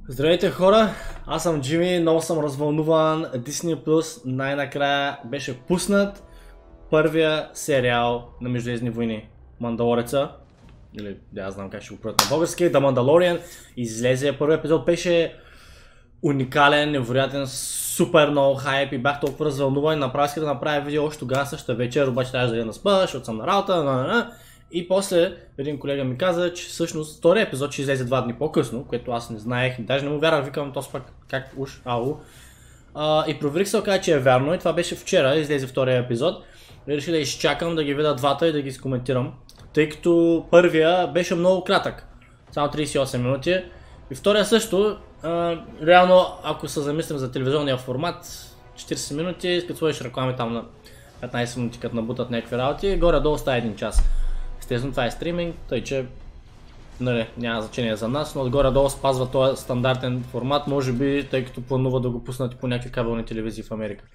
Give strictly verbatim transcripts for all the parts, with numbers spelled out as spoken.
Здравейте хора, аз съм Джими, много съм развълнуван. Disney Plus най-накрая беше пуснат първия сериал на Междузвездни войни, Мандалореца, или да знам как ще го правят на български, The Mandalorian. Излезе първият епизод, беше уникален, невероятен, супер много хайп и бях толкова развълнуван. Направих исках да направя видео още тогава същата вечер, обаче трябваше да я наспа, защото съм на работа, на, на, на. И после един колега ми каза, че всъщност втория епизод ще излезе два дни по-късно, което аз не знаех, даже не му вярвах, викам този пак как уж, ау. А, и проверих се, оказа, че е вярно и това беше вчера, излезе втория епизод. И реших да изчакам да ги видя двата и да ги скоментирам, тъй като първия беше много кратък, само трийсет и осем минути. И втория също, а, реално ако се замислим за телевизионния формат, четирийсет минути, като сложиш реклами там на петнайсет минути, като набутат някакви работи, горе-долу става един час. Естествено това е стриминг, тъй че нали, няма значение за нас, но отгоре-долу спазва този стандартен формат, може би, тъй като планува да го пуснат по някакви кабелни телевизии в Америка.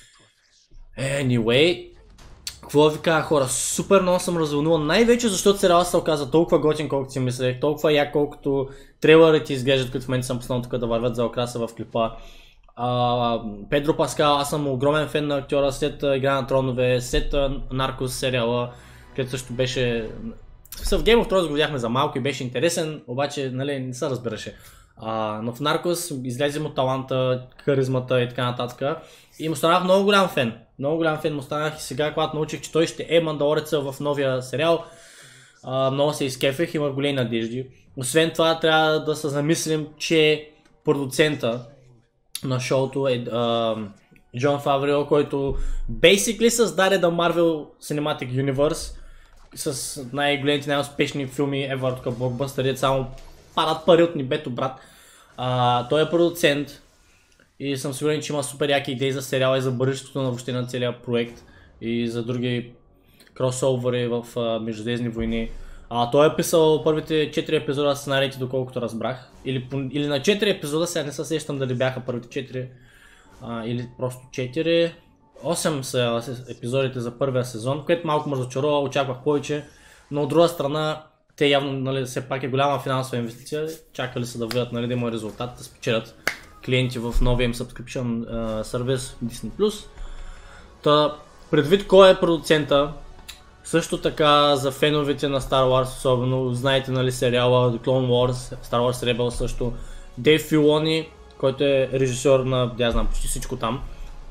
Anyway, какво ви кажа хора, супер много съм развълнуван, най-вече защото сериалът се оказа толкова готин, колкото си мислех, толкова як, колкото трейлерите изглеждат, които в момента съм пуснал тук да вървят за окраса в клипа. Uh, Педро Паскал, аз съм огромен фен на актьора, след uh, Игра на тронове, след uh, Наркос сериала, където също беше... В Game of Thrones го видяхме за малко и беше интересен, обаче нали, не се разбираше. Uh, но в Наркос излезе му таланта, харизмата и така нататък. И му станах много голям фен. Много голям фен му станах и сега, когато научих, че той ще е Мандалореца в новия сериал, uh, много се изкефех, имах големи надежди. Освен това, трябва да се замислим, че продуцента на шоуто е uh, Джон Фаврио, който basically създаде The Marvel Cinematic Universe с най-големите, най-успешни филми ever, тук блокбъстъри, само падат пари от небето, брат. Uh, той е продуцент и съм сигурен, че има супер яки идеи за сериала и за бъдещето на въобще на целия проект и за други кросовери в uh, Междузвездни войни. Uh, той е писал първите четири епизода сценариите, доколкото разбрах. Или, или на четири епизода, сега не се сещам дали бяха първите четири uh, или просто четири. осем са епизодите за първия сезон, което малко ме разочарова, очаквах повече, но от друга страна те явно нали, все пак е голяма финансова инвестиция, чакали са да видят нали, да има резултат, да спечелят клиенти в новия им subscription uh, сервис Disney Plus. Та, предвид кой е продуцента, също така за феновете на Star Wars особено, знаете нали сериала The Clone Wars, Star Wars Rebels също, Дейв Филони, който е режисьор на, да знам, почти всичко там.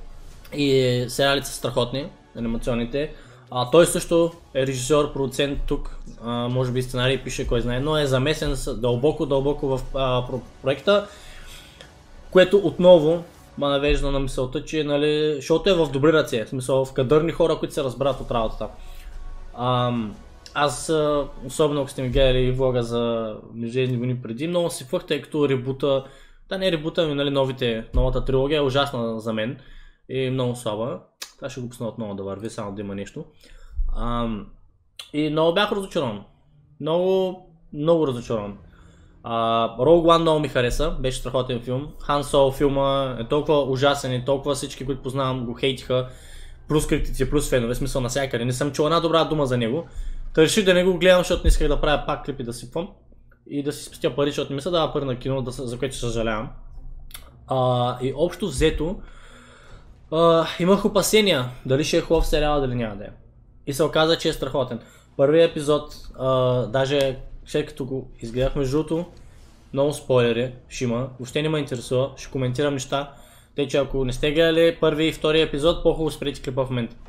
И сериалите са страхотни, анимационните. А, той също е режисьор, продуцент тук, а, може би сценарий пише, кой знае, но е замесен дълбоко, дълбоко в а, проекта, което отново ме навежда на мисълта, че нали, защото е в добри ръце, в смисъл в кадърни хора, които се разбират от работата. А, аз, особено ако сте ми гледали влога за Междузвездни войни преди, много си фъх, тъй като ребута, да не ребута, но нали, новите, новата трилогия е ужасна за мен. И много слаба. Това ще го пусна отново да върви, само да има нещо. Ам, и много бях разочарован. Много, много разочарован. Rogue One много ми хареса, беше страхотен филм. Han Solo филма е толкова ужасен и толкова всички, които познавам, го хейтиха. Плюс критици, плюс фенове, смисъл навсякъде. Не съм чул една добра дума за него. Та реших да не го гледам, защото не исках да правя пак клипи да сипвам. И да си спестя пари, защото не се дава пари на кино, да, за което съжалявам. А, и общо взето, Uh, имах опасения дали ще е хубав сериал, дали няма да е. И се оказа, че е страхотен. Първият епизод, uh, даже след като го изгледах между другото, много спойлери ще има, въобще не ме интересува, ще коментирам неща. Тъй че ако не сте гледали първи и втори епизод, по-хубаво спрете клипа в момента.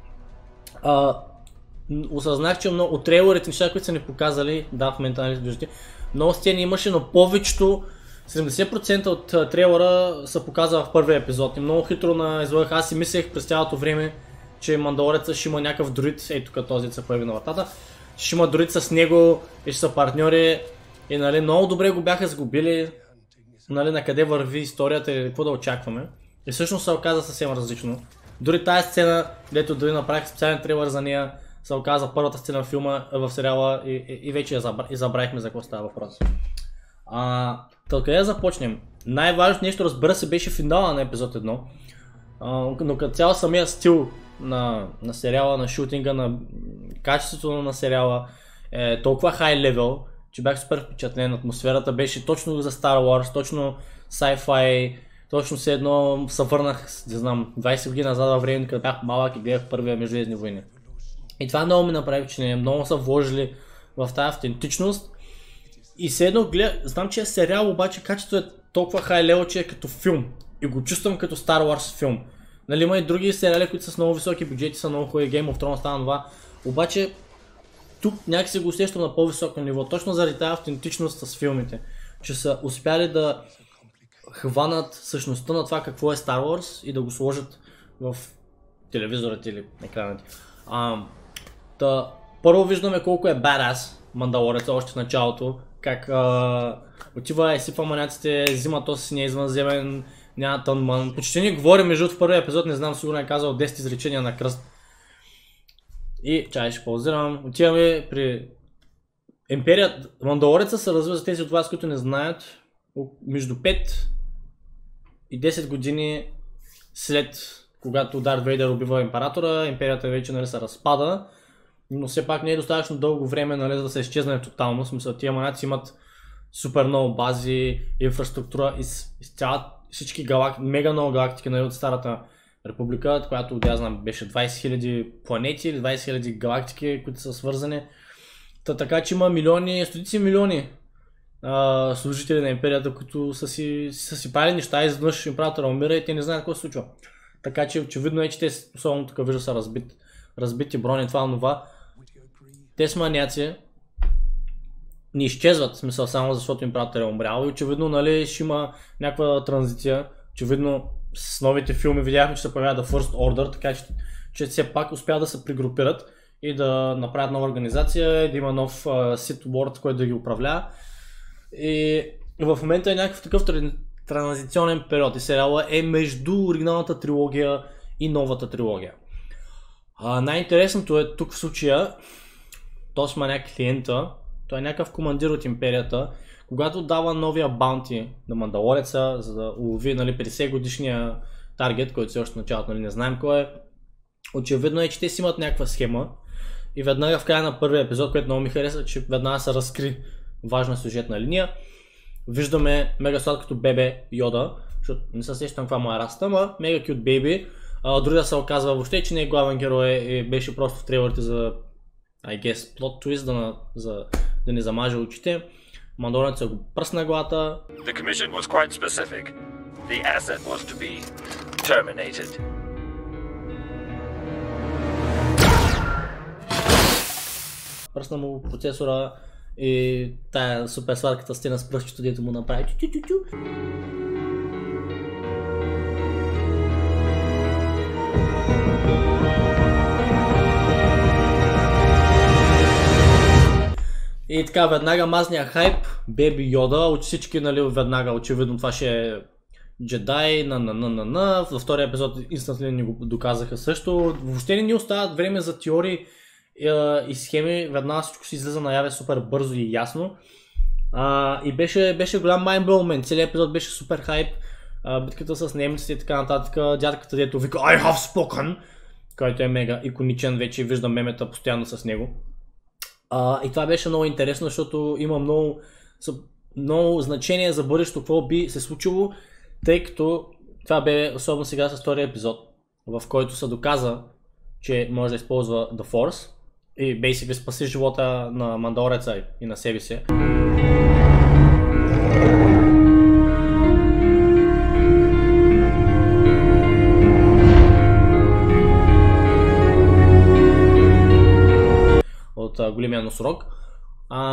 Uh, осъзнах, че много от трейлерите неща, които са ни показали, да в момента нали виждате, много сцени имаше, но повечето седемдесет процента от трейлера се показва в първия епизод и много хитро на излъгах. Аз си мислех през цялото време, че Мандалореца ще има някакъв друид, ей тук този се появи на вратата, ще има друид с него и ще са партньори и нали много добре го бяха сгубили, нали на къде върви историята и какво да очакваме. И всъщност се оказа съвсем различно. Дори тази сцена, където дори направих специален трейлер за нея, се оказа първата сцена в филма, в сериала и, и, и вече я забра... и забравихме за какво става въпрос. А, Тъй да започнем. Най-важното нещо, разбира се, беше финала на епизод едно. А, но като цяло самия стил на, на сериала, на шутинга, на качеството на сериала е толкова хай левел, че бях супер впечатлен. Атмосферата беше точно за Star Wars, точно sci-fi, точно все едно се върнах, не знам, двайсет години назад във времето, като бях малък и гледах първия Междузвездни войни. И това много ми направи впечатление, много са вложили в тази автентичност. И все едно гледах, знам, че е сериал, обаче качеството е толкова хай лево, че е като филм. И го чувствам като Star Wars филм. Нали, има и други сериали, които са с много високи бюджети, са много хубави, Game of Thrones става това. Обаче тук някакси го усещам на по-високо ниво, точно заради тази автентичност с филмите. Че са успяли да хванат същността на това какво е Star Wars и да го сложат в телевизорите или екраните. А, та, първо виждаме колко е badass Мандалореца още в началото, как а, отива и сипва маняците, взима то си не е извънземен, няма тънман. Почти не говори, между в първия епизод, не знам, сигурно е казал десет изречения на кръст. И чай ще паузирам, отиваме при Империята. Мандалореца се развива за тези от вас, които не знаят, между пет и десет години след когато Дарт Вейдър убива императора, империята вече, нали, се разпада, но все пак не е достатъчно дълго време, нали, за да се изчезне тотално. В смисъл, тия маняци имат супер много бази, инфраструктура из, из цялата, всички галактики, мега много галактики, нали, от Старата република, която, да знам, беше двайсет хиляди планети или двайсет хиляди галактики, които са свързани. Та, така че има милиони, стотици милиони а, служители на империята, които са си, са си правили неща и изведнъж императора умира и те не знаят какво се случва. Така че очевидно е, че те, особено тук вижда, са разбит, разбити брони, това, това. Те с маняци не изчезват, в смисъл, само защото император е умрял и очевидно, нали, ще има някаква транзиция. Очевидно с новите филми видяхме, че се появява The First Order, така че, че все пак успяват да се пригрупират и да направят нова организация, да има нов uh, Sith Lord, който да ги управлява. И в момента е някакъв такъв транзиционен период и сериала е между оригиналната трилогия и новата трилогия. Uh, най-интересното е тук в случая, този маняк клиента, той е някакъв командир от империята, когато дава новия баунти на Мандалореца, за да улови, нали, петдесет годишния таргет, който все още в началото, нали, не знаем кой е. Очевидно е, че те си имат някаква схема и веднага в края на първия епизод, който много ми хареса, че веднага се разкри важна сюжетна линия. Виждаме мега сладкото бебе Йода, защото не се сещам каква му е раста, ама мега кют бейби. Другия се оказва въобще, че не е главен герой и беше просто в трейлерите за I guess plot twist, да, за, да не замаже очите. Мандалореца го пръсна главата. The commission was quite specific. The asset was to be terminated. Пръсна му процесора и тая супер сладката стена с пръстчето, дето му направи чу-чу-чу. И така, веднага мазния хайп, Беби Йода, от всички, нали, веднага, очевидно това ще е джедай, на на на на на във втория епизод инстантно ни го доказаха също. Въобще не ни остават време за теории и, и схеми, веднага всичко си излиза наяве супер бързо и ясно. А, и беше, беше голям майндблоу момент, целият епизод беше супер хайп, а, битката с немците и така нататък, дядката дето вика I have spoken, който е мега иконичен, вече виждам мемета постоянно с него. Uh, и това беше много интересно, защото има много, много значение за бъдещето, какво би се случило, тъй като това бе особено сега с втория епизод, в който се доказа, че може да използва The Force и basically спаси живота на Мандалореца и на себе си. От големия носорог. А,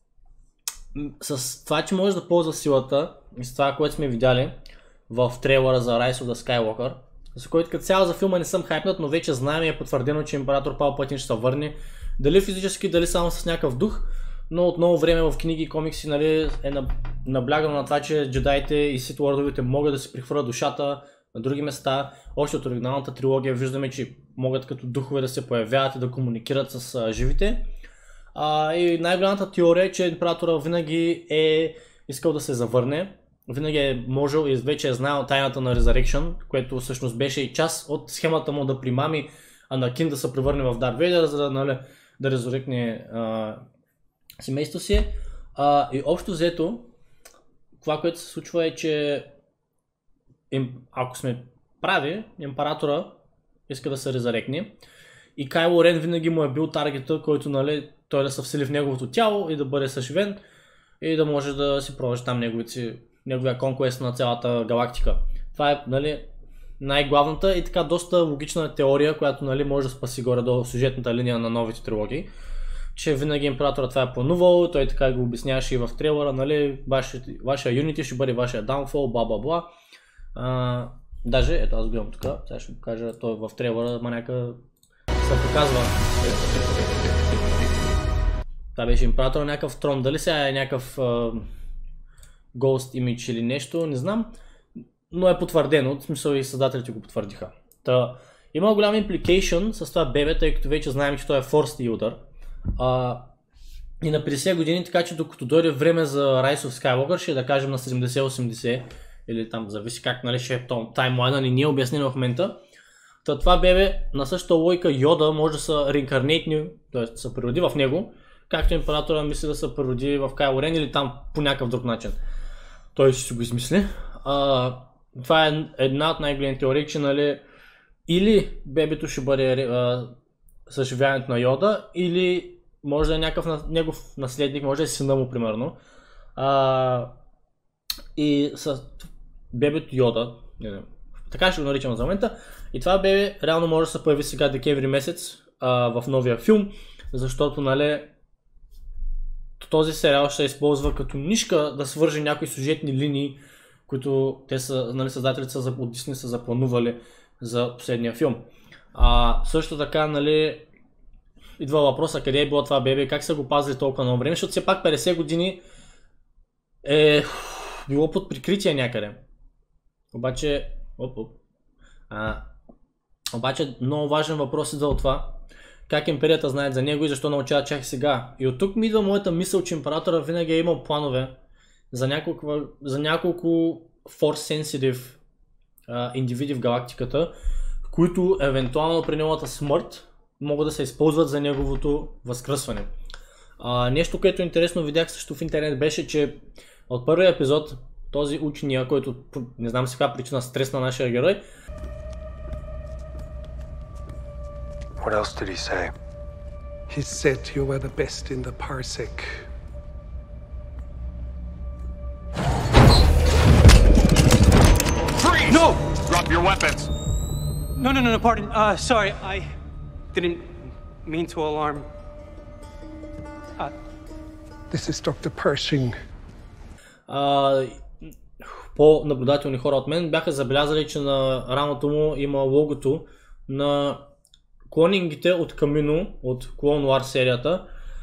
с това, че може да ползва силата и с това, което сме видяли в трейлера за Rise of the Skywalker, за който като цяло за филма не съм хайпнат, но вече знаем и е потвърдено, че император Палпатин ще се върне. Дали физически, дали само с някакъв дух, но от много време в книги и комикси, нали, е наблягано на това, че джедаите и Sith Lordовете могат да си прехвърлят душата на други места. Още от оригиналната трилогия виждаме, че могат като духове да се появяват и да комуникират с а, живите. А, и най-голямата теория е, че императора винаги е искал да се завърне. Винаги е можел и вече е знаел тайната на Resurrection, което всъщност беше и част от схемата му да примами Анакин да се превърне в Дарт Вейдър, за да, нали, да резурекне а, семейството си. А, и общо взето, това, което се случва е, че им, ако сме прави, императора иска да се резарекне и Кайло Рен винаги му е бил таргета, който, нали, той да се всели в неговото тяло и да бъде съживен и да може да си продължи там неговите, неговия конквест на цялата галактика. Това е, нали, най-главната и така доста логична теория, която, нали, може да спаси горе до сюжетната линия на новите трилогии. Че винаги императора това е планувал, той така го обясняваше и в трейлера, нали, вашия, вашия Unity ще бъде вашия downfall, бла бла бла. А, даже, ето аз гледам тук, сега ще го кажа, той в трейлера маняка се показва. Това беше императора, някакъв трон, дали сега е някакъв uh, Ghost Image или нещо, не знам, но е потвърдено, в смисъл и създателите го потвърдиха. Та, има голям implication с това бебе, тъй като вече знаем, че той е Force User. Uh, и на петдесет години, така че докато дойде време за Rise of Skywalker, ще да кажем на седемдесет-осемдесет или там зависи как, нали, ще е таймлайна, ни не е обяснено в момента. Та това бебе на същата логика Йода може да са реинкарнейтни, т.е. да се природи в него, както императора мисли да се природи в Кайло Рен или там по някакъв друг начин. Той ще си го измисли. Uh, това е една от най-големите теории, че, нали, или бебето ще бъде uh, съживяването на Йода, или може да е някакъв негов наследник, може да е сина му, примерно. А, и с бебето Йода, не знам, така ще го наричам за момента. И това бебе реално може да се появи сега декември месец а, в новия филм, защото, нали, този сериал ще се използва като нишка да свържи някои сюжетни линии, които те са, нали, създателите са, от Disney са запланували за последния филм. А, също така, нали, идва въпроса къде е било това бебе, как са го пазили толкова много време, защото все пак петдесет години е било под прикритие някъде. Обаче, оп, оп. А, обаче много важен въпрос идва от това, как империята знаят за него и защо научават чак сега. И от тук ми идва моята мисъл, че императора винаги е имал планове за няколко, за няколко force sensitive а, индивиди в галактиката, които евентуално при неговата смърт могат да се използват за неговото възкръсване. А, нещо, което интересно видях също в интернет, беше, че от първия епизод този учения, който не знам си каква причина стрес на нашия герой. What else did he say? He said you were the best in the parsec. Freeze! No! Drop your weapons! No, no, no, no, pardon. Uh, sorry, I didn't mean to alarm. Uh, this is доктор Pershing. Uh, по-наблюдателни хора от мен бяха забелязали, че на рамото му има логото на клонингите от Камино, от Clone Wars серията.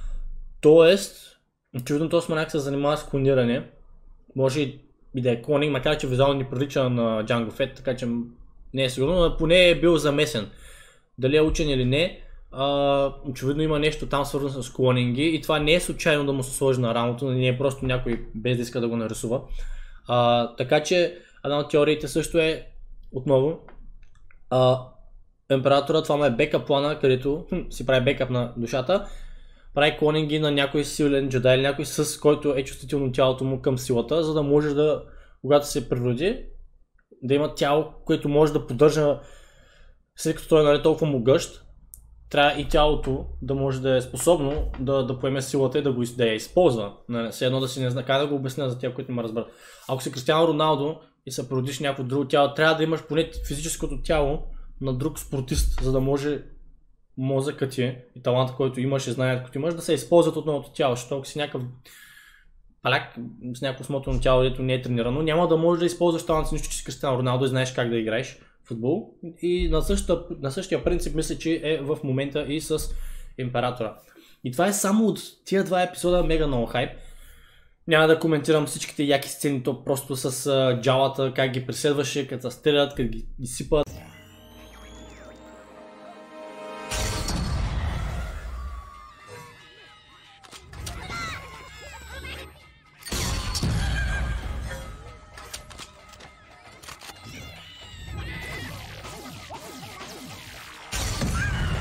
Тоест, очевидно този маняк се занимава с клониране. Може и да е клонинг, макар че визуално ни прилича на Jango Fett, така че не е сигурно, но поне е бил замесен. Дали е учен или не, а, очевидно има нещо там свързано с клонинги и това не е случайно да му се сложи на рамото, не е просто някой без да иска да го нарисува. А, така че една от теориите също е отново а, императора, това му е бекъп плана, където хм, си прави бекъп на душата, прави клонинги на някой силен джедай или някой с който е чувствително тялото му към силата, за да може да, когато се природи, да има тяло, което може да поддържа, след като той е, нали, толкова могъщ, трябва и тялото да може да е способно да, да поеме силата и да, го, да я използва. Все едно да си не знае, как да го обясня за тях, които не ме разберат. Ако си Кристиано Роналдо и се природиш някакво друго тяло, трябва да имаш поне физическото тяло на друг спортист, за да може мозъкът ти и таланта, който имаш и знанието, който имаш, да се използват от новото тяло. Защото ако си някакъв паляк с някакво смотано тяло, дето не е тренирано, няма да можеш да използваш таланта си, нищо, че си Кристиано Роналдо и знаеш как да играеш футбол. И на същия, на същия принцип мисля, че е в момента и с императора. И това е само от тия два епизода мега много хайп. Няма да коментирам всичките яки сцени, то просто с uh, джалата, как ги преследваше, като се стрелят, как ги изсипат.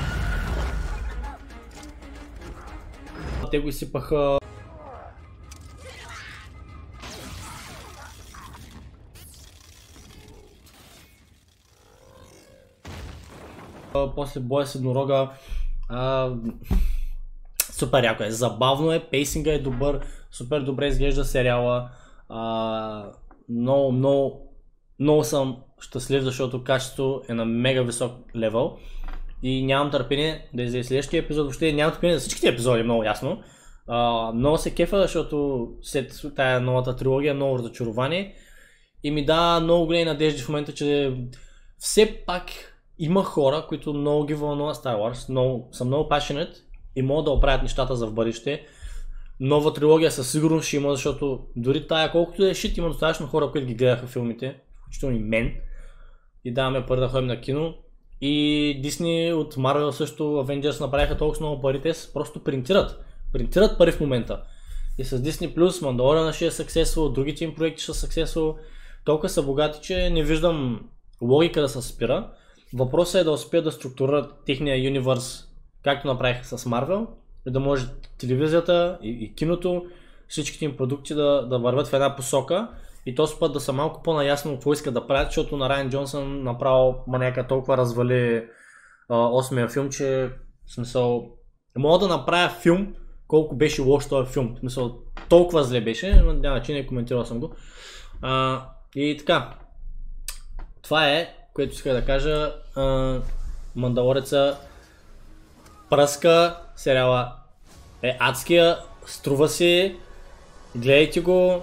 Те го изсипаха. после боя с еднорога. А, супер яко е, забавно е, пейсинга е добър, супер добре изглежда сериала. А, много, много, много съм щастлив, защото качеството е на мега висок левел и нямам търпение да излезе следващия епизод, въобще нямам търпение за всичките епизоди, много ясно. А, много се кефа, защото след тая новата трилогия е много разочарование и ми дава много големи надежди в момента, че все пак има хора, които много ги вълнува Star Wars, много, са много passionate и могат да оправят нещата за в бъдеще. Нова трилогия със сигурност ще има, защото дори тая, колкото е шит, има достатъчно хора, които ги гледаха филмите, включително и мен, и даваме пари да ходим на кино. И Disney от Marvel също, Avengers направиха толкова много пари, те просто принтират. Принтират пари в момента. И с Disney+, Mandalorian ще е successful, другите им проекти ще са successful. Толкова са богати, че не виждам логика да се спира. Въпросът е да успеят да структурират техния юнивърс, както направиха с Marvel, и да може телевизията и, и киното, всичките им продукти да, да вървят в една посока и този път да са малко по-наясно какво искат да правят, защото на Райан Джонсън направо маняка толкова развали осмия филм, че в смисъл мога да направя филм, колко беше лош този филм, в смисъл толкова зле беше, но няма че не коментирал съм го. А, и така, това е, което исках да кажа, а, Мандалореца пръска, сериала е адския, струва си, гледайте го,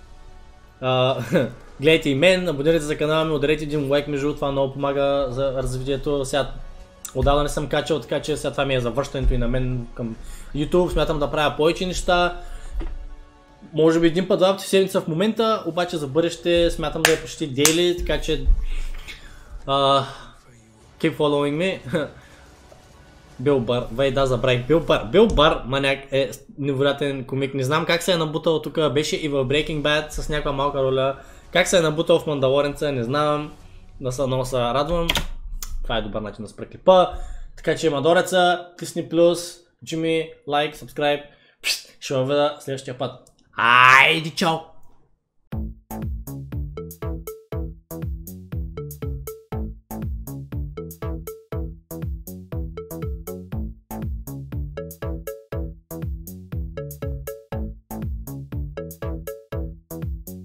а, гледайте и мен, абонирайте за канала ми, ударете един лайк, между това много помага за развитието. Сега отдавна не съм качал, така че сега това ми е завършването и на мен към YouTube, смятам да правя повече неща. Може би един път, два пъти в седмица в момента, обаче за бъдеще смятам да е почти daily, така че uh, keep following me. Бил Бар, вей да забравих, Бил Бар, Бил Бар, маняк е невероятен комик, не знам как се е набутал тук, беше и в Breaking Bad с някаква малка роля, как се е набутал в Мандалоренца, не знам, да се много се радвам, това е добър начин да спра клипа, така че Мандалореца, клисни плюс, Джими, лайк, сабскрайб, ще ме видя следващия път, айди чао!